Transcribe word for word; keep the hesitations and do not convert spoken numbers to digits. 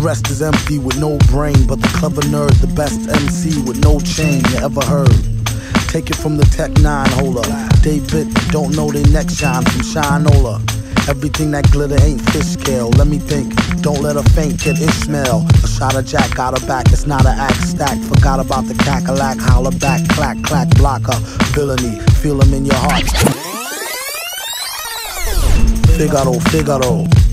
rest is empty with no brain, but the clever nerd, the best M C with no chain you ever heard. Take it from the Tech nine holder. David don't know they next shine from Shinola. Everything that glitter ain't fish scale. Let me think, don't let her faint, kid Ishmael. A shot of Jack got her back, it's not an act stack. Forgot about the cackalack, holler back, clack, clack, blocker. Villainy, feel them in your heart. Figaro, Figaro.